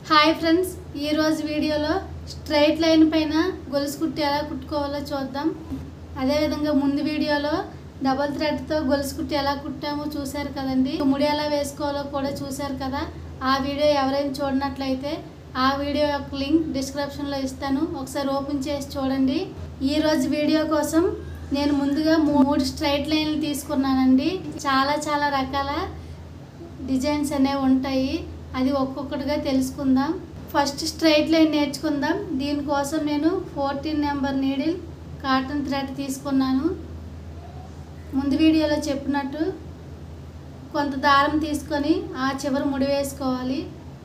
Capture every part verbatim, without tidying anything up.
Hi friends, ఈరోజు వీడియోలో straight line పైన గొలుసు కుట్టి ఎలా కుట్టుకోవాలో చూద్దాం. అదేవిధంగా ముందు వీడియోలో డబల్ థ్రెడ్తో గొలుసు కుట్టి ఎలా కుట్టామో చూశారు కదండి. ముడి ఎలా వేసుకోవాలో కూడా చూశారు కదా. ఆ వీడియో ఎవరైనా చూడనట్లయితే ఆ వీడియో యొక్క లింక్ డిస్క్రిప్షన్లో ఇస్తాను, ఒకసారి ఓపెన్ చేసి చూడండి. ఈరోజు వీడియో కోసం నేను ముందుగా మూడు స్ట్రైట్ లైన్లు తీసుకున్నానండి. చాలా చాలా రకాల డిజైన్స్ అనేవి ఉంటాయి, అది ఒక్కొక్కటిగా తెలుసుకుందాం. ఫస్ట్ స్ట్రైట్ లైన్ నేర్చుకుందాం. దీనికోసం నేను fourteen number needle cotton thread తీసుకున్నాను. ముందు వీడియోలో చెప్పినట్టు కొంత దారం తీసుకొని ఆ చివర ముడి వేసుకోవాలి.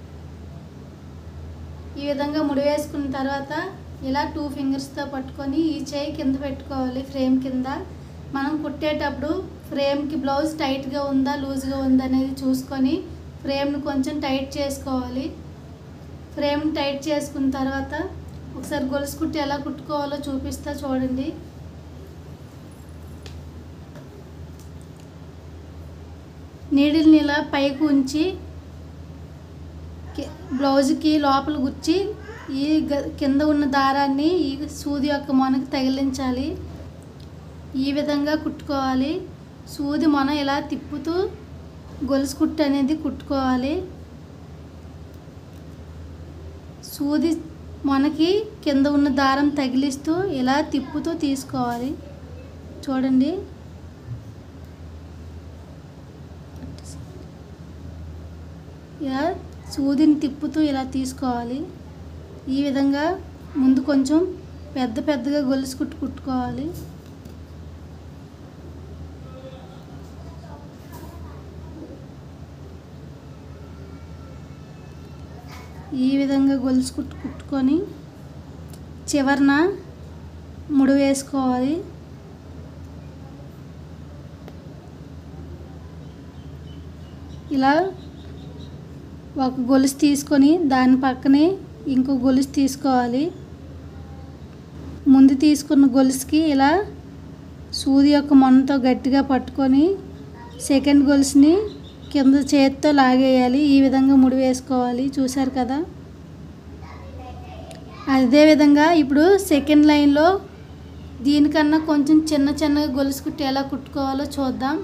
ఈ విధంగా ముడి వేసుకున్న తర్వాత ఇలా టూ ఫింగర్స్తో పట్టుకొని ఈ చేయి కింద పెట్టుకోవాలి, ఫ్రేమ్ కింద. మనం కుట్టేటప్పుడు ఫ్రేమ్కి బ్లౌజ్ టైట్గా ఉందా లూజ్గా ఉందా అనేది చూసుకొని ఫ్రేమ్ను కొంచెం టైట్ చేసుకోవాలి. ఫ్రేమ్ని టైట్ చేసుకున్న తర్వాత ఒకసారి గొలుసు కుట్టి ఎలా కుట్టుకోవాలో చూపిస్తా చూడండి. నీడిల్ని ఇలా పైకి ఉంచి బ్లౌజ్కి లోపల గుచ్చి ఈ కింద ఉన్న దారాన్ని ఈ సూది యొక్క మొనకి తగిలించాలి. ఈ విధంగా కుట్టుకోవాలి. సూది మొన ఇలా తిప్పుతూ గొలుసు కుట్టు అనేది కుట్టుకోవాలి. సూది మొనకి కింద ఉన్న దారం తగిలిస్తూ ఇలా తిప్పుతూ తీసుకోవాలి. చూడండి, ఇలా సూదిని తిప్పుతూ ఇలా తీసుకోవాలి. ఈ విధంగా ముందు కొంచెం పెద్ద పెద్దగా గొలుసు కుట్టు కుట్టుకోవాలి. ఈ విధంగా గొలుసు కుట్టు కుట్టుకొని చివరన ముడి వేసుకోవాలి. ఇలా ఒక గొలుసు తీసుకొని దాని పక్కనే ఇంకో గొలుసు తీసుకోవాలి. ముందు తీసుకున్న గొలుసుకి ఇలా సూది యొక్క మొనతో గట్టిగా పట్టుకొని సెకండ్ గొలుసుని కింద చేతితో లాగేయాలి. ఈ విధంగా ముడి వేసుకోవాలి. చూశారు కదా. అదేవిధంగా ఇప్పుడు సెకండ్ లైన్లో దీనికన్నా కొంచెం చిన్న చిన్నగా గొలుసు కుట్టి ఎలా కుట్టుకోవాలో చూద్దాం.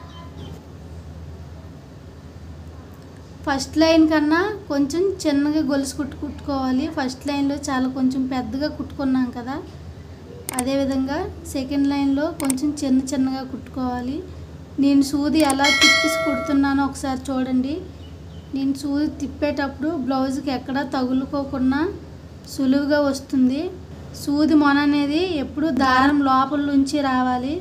ఫస్ట్ లైన్ కన్నా కొంచెం చిన్నగా గొలుసు కుట్టు కుట్టుకోవాలి. ఫస్ట్ లైన్లో చాలా కొంచెం పెద్దగా కుట్టుకున్నాం కదా, అదేవిధంగా సెకండ్ లైన్లో కొంచెం చిన్న చిన్నగా కుట్టుకోవాలి. నేను సూది ఎలా తిప్పి కుడుతున్నానో ఒకసారి చూడండి. నేను సూది తిప్పేటప్పుడు బ్లౌజ్కి ఎక్కడా తగులుకోకుండా సులువుగా వస్తుంది. సూది మొన అనేది ఎప్పుడు దారం లోపల నుంచి రావాలి.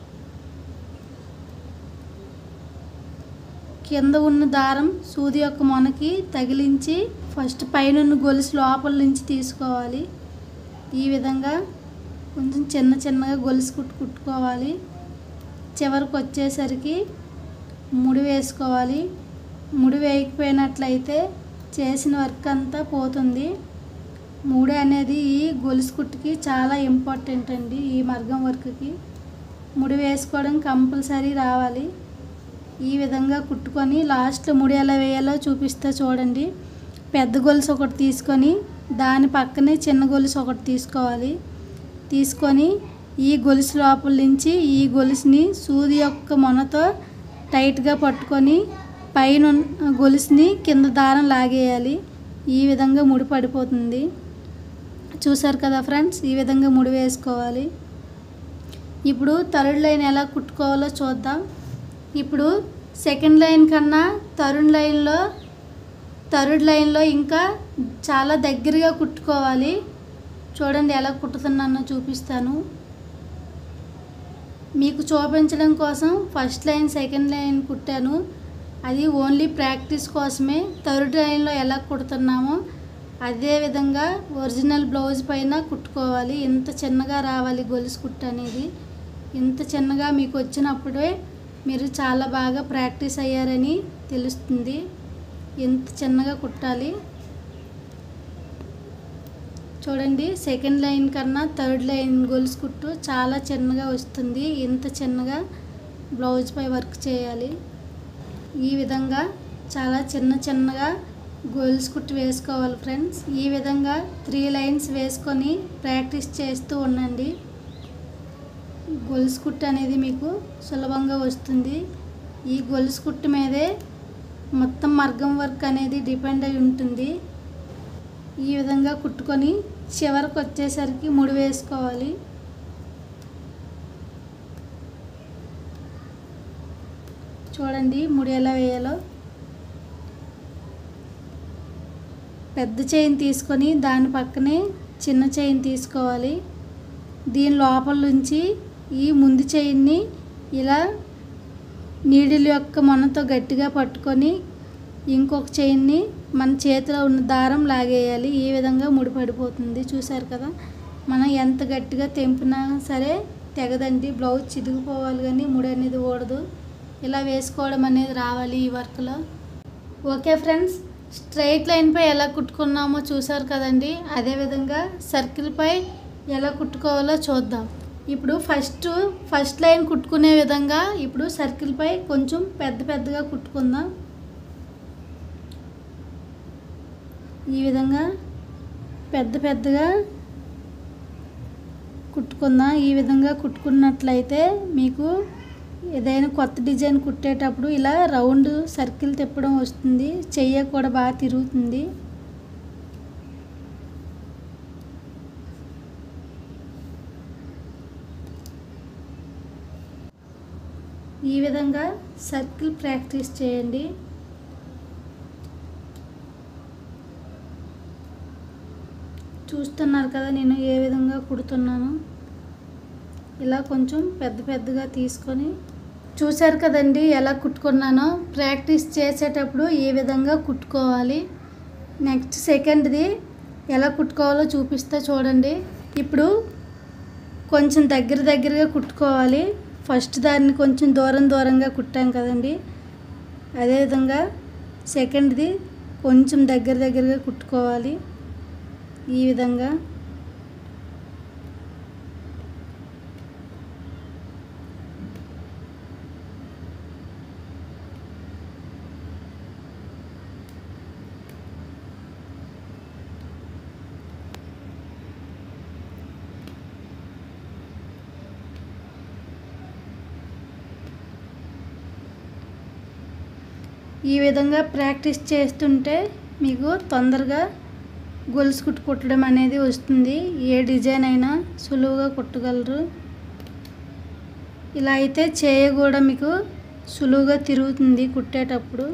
కింద ఉన్న దారం సూది యొక్క మొనకి తగిలించి ఫస్ట్ పైన గొలుసు లోపల నుంచి తీసుకోవాలి. ఈ విధంగా కొంచెం చిన్న చిన్నగా గొలుసు కుట్టు కుట్టుకోవాలి. చివరికి వచ్చేసరికి ముడి వేసుకోవాలి. ముడి వేయకపోయినట్లయితే చేసిన వర్క్ అంతా పోతుంది. ముడి అనేది ఈ గొలుసు కుట్టుకి చాలా ఇంపార్టెంట్ అండి. ఈ మగ్గం వర్క్కి ముడి వేసుకోవడం కంపల్సరీ రావాలి. ఈ విధంగా కుట్టుకొని లాస్ట్లో ముడి ఎలా వేయాలో చూపిస్తా చూడండి. పెద్ద గొలుసు ఒకటి తీసుకొని దాని పక్కనే చిన్న గొలుసు ఒకటి తీసుకోవాలి. తీసుకొని ఈ గొలుసు లోపల నుంచి ఈ గొలుసుని సూది యొక్క మొనతో టైట్గా పట్టుకొని పైన గొలుసుని కింద దారం లాగేయాలి. ఈ విధంగా ముడి పడిపోతుంది. చూసారు కదా ఫ్రెండ్స్, ఈ విధంగా ముడి వేసుకోవాలి. ఇప్పుడు థర్డ్ లైన్ ఎలా కుట్టుకోవాలో చూద్దాం. ఇప్పుడు సెకండ్ లైన్ కన్నా థర్డ్ లైన్లో థర్డ్ లైన్లో ఇంకా చాలా దగ్గరగా కుట్టుకోవాలి. చూడండి ఎలా కుట్టుతున్నానో చూపిస్తాను. మీకు చూపించడం కోసం ఫస్ట్ లైన్ సెకండ్ లైన్ కుట్టాను, అది ఓన్లీ ప్రాక్టీస్ కోసమే. థర్డ్ లైన్లో ఎలా కుడుతున్నామో అదేవిధంగా ఒరిజినల్ బ్లౌజ్ పైన కుట్టుకోవాలి. ఇంత చిన్నగా రావాలి గొలుసు కుట్టు అనేది. ఇంత చిన్నగా మీకు వచ్చినప్పుడే మీరు చాలా బాగా ప్రాక్టీస్ అయ్యారని తెలుస్తుంది. ఎంత చిన్నగా కుట్టాలి చూడండి. సెకండ్ లైన్ కన్నా థర్డ్ లైన్ గొలుసు కుట్టు చాలా చిన్నగా వస్తుంది. ఇంత చిన్నగా బ్లౌజ్ పై వర్క్ చేయాలి. ఈ విధంగా చాలా చిన్న చిన్నగా గొలుసు కుట్టు వేసుకోవాలి ఫ్రెండ్స్. ఈ విధంగా త్రీ లైన్స్ వేసుకొని ప్రాక్టీస్ చేస్తూ ఉండండి. గొలుసు కుట్టు అనేది మీకు సులభంగా వస్తుంది. ఈ గొలుసు కుట్టు మీదే మొత్తం మగ్గం వర్క్ అనేది డిపెండ్ అయి ఉంటుంది. ఈ విధంగా కుట్టుకొని చివరికి వచ్చేసరికి ముడి వేసుకోవాలి. చూడండి ముడి ఎలా వేయాలో. పెద్ద చైన్ తీసుకొని దాని పక్కనే చిన్న చైన్ తీసుకోవాలి. దీని లోపల నుంచి ఈ ముందు చైన్ని ఇలా నీడిల్ యొక్క మొనతో గట్టిగా పట్టుకొని ఇంకొక చైన్ని మన చేతిలో ఉన్న దారం లాగేయాలి. ఈ విధంగా ముడి పడిపోతుంది. చూసారు కదా, మనం ఎంత గట్టిగా తెంపినా సరే తెగదండి. బ్లౌజ్ చిదిగిపోవాలి కానీ ముడి అనేది ఊడదు. ఇలా వేసుకోవడం అనేది రావాలి ఈ వర్క్లో. ఓకే ఫ్రెండ్స్, స్ట్రైట్ లైన్పై ఎలా కుట్టుకున్నామో చూసారు కదండి. అదేవిధంగా సర్కిల్పై ఎలా కుట్టుకోవాలో చూద్దాం. ఇప్పుడు ఫస్ట్ ఫస్ట్ లైన్ కుట్టుకునే విధంగా ఇప్పుడు సర్కిల్పై కొంచెం పెద్ద పెద్దగా కుట్టుకుందాం. ఈ విధంగా పెద్ద పెద్దగా కుట్టుకుందాం. ఈ విధంగా కుట్టుకున్నట్లయితే మీకు ఏదైనా కొత్త డిజైన్ కుట్టేటప్పుడు ఇలా రౌండ్ సర్కిల్ తిప్పడం వస్తుంది. చెయ్యి కూడా బాగా తిరుగుతుంది. ఈ విధంగా సర్కిల్ ప్రాక్టీస్ చేయండి. చూస్తున్నారు కదా నేను ఏ విధంగా కుడుతున్నాను. ఇలా కొంచెం పెద్ద పెద్దగా తీసుకొని చూశారు కదండి ఎలా కుట్టుకున్నానో. ప్రాక్టీస్ చేసేటప్పుడు ఈ విధంగా కుట్టుకోవాలి. నెక్స్ట్ సెకండ్ది ఎలా కుట్టుకోవాలో చూపిస్తే చూడండి. ఇప్పుడు కొంచెం దగ్గర దగ్గరగా కుట్టుకోవాలి. ఫస్ట్ దాన్ని కొంచెం దూరం దూరంగా కుట్టాం కదండి. అదేవిధంగా సెకండ్ది కొంచెం దగ్గర దగ్గరగా కుట్టుకోవాలి. ఈ విధంగా ఈ విధంగా ప్రాక్టీస్ చేస్తుంటే మీకు తొందరగా గొలుసు కుట్టు కుట్టడం అనేది వస్తుంది. ఏ డిజైన్ అయినా సులువుగా కుట్టగలరు. ఇలా అయితే చేయ కూడా మీకు సులువుగా తిరుగుతుంది కుట్టేటప్పుడు.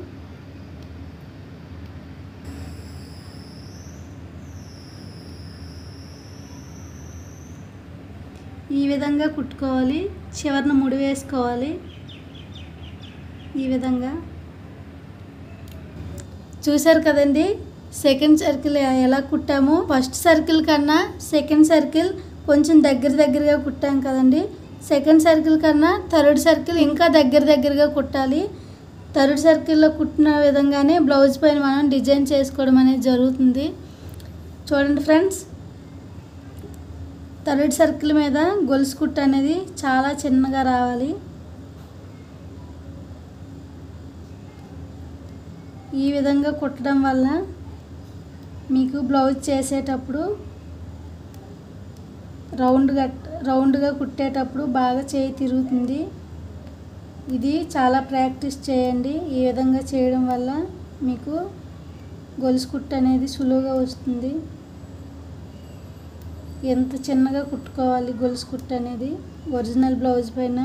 ఈ విధంగా కుట్టుకోవాలి. చివరన ముడి వేసుకోవాలి. ఈ విధంగా చూసారు కదండి సెకండ్ సర్కిల్ ఎలా కుట్టామో. ఫస్ట్ సర్కిల్ కన్నా సెకండ్ సర్కిల్ కొంచెం దగ్గర దగ్గరగా కుట్టాం కదండి. సెకండ్ సర్కిల్ కన్నా థర్డ్ సర్కిల్ ఇంకా దగ్గర దగ్గరగా కుట్టాలి. థర్డ్ సర్కిల్లో కుట్టిన విధంగానే బ్లౌజ్ పైన మనం డిజైన్ చేసుకోవడం అనేది జరుగుతుంది. చూడండి ఫ్రెండ్స్, థర్డ్ సర్కిల్ మీద గొలుసు కుట్టు అనేది చాలా చిన్నగా రావాలి. ఈ విధంగా కుట్టడం వల్ల మీకు బ్లౌజ్ చేసేటప్పుడు రౌండ్గా రౌండ్గా కుట్టేటప్పుడు బాగా చేయి తిరుగుతుంది. ఇది చాలా ప్రాక్టీస్ చేయండి. ఈ విధంగా చేయడం వల్ల మీకు గొలుసు కుట్టు అనేది సులువుగా వస్తుంది. ఎంత చిన్నగా కుట్టుకోవాలి గొలుసు కుట్టు అనేది ఒరిజినల్ బ్లౌజ్ పైన.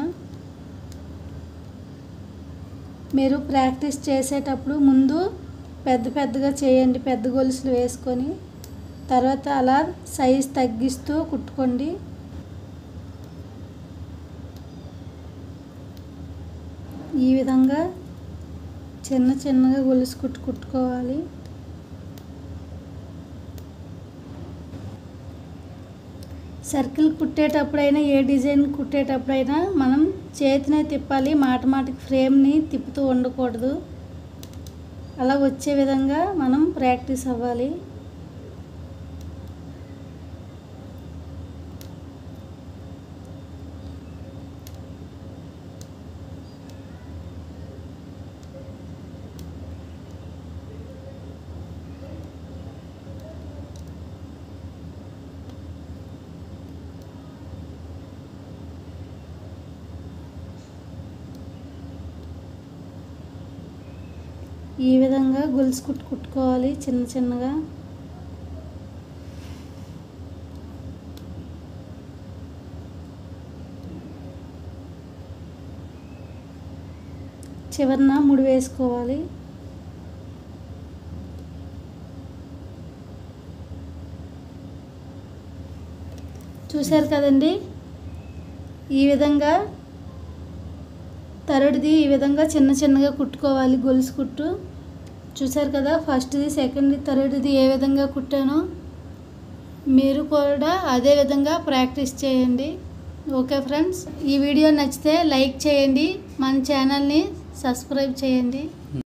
మీరు ప్రాక్టీస్ చేసేటప్పుడు ముందు పెద్ద పెద్దగా చేయండి, పెద్ద గొలుసులు వేసుకొని. తర్వాత అలా సైజ్ తగ్గిస్తూ కుట్టుకోండి. ఈ విధంగా చిన్న చిన్నగా గొలుసు కుట్టు కుట్టుకోవాలి. సర్కిల్ కుట్టేటప్పుడైనా ఏ డిజైన్ కుట్టేటప్పుడైనా మనం చేతినే తిప్పాలి. మాట మాటికి ఫ్రేమ్ని తిప్పుతూ ఉండకూడదు. అలా వచ్చే విధంగా మనం ప్రాక్టీస్ అవ్వాలి. ఈ విధంగా గొలుసు కుట్టు కుట్టుకోవాలి చిన్న చిన్నగా. చివరన ముడి వేసుకోవాలి. చూశారు కదండి, ఈ విధంగా థర్డ్ది ఈ విధంగా చిన్న చిన్నగా కుట్టుకోవాలి గొలుసు కుట్టు. చూశారు కదా, ఫస్ట్ది సెకండ్ది థర్డ్ది ఏ విధంగా కుట్టానో మీరు కూడా అదే విధంగా ప్రాక్టీస్ చేయండి. ఓకే ఫ్రెండ్స్, ఈ వీడియో నచ్చితే లైక్ చేయండి, మన ఛానల్ని సబ్స్క్రైబ్ చేయండి.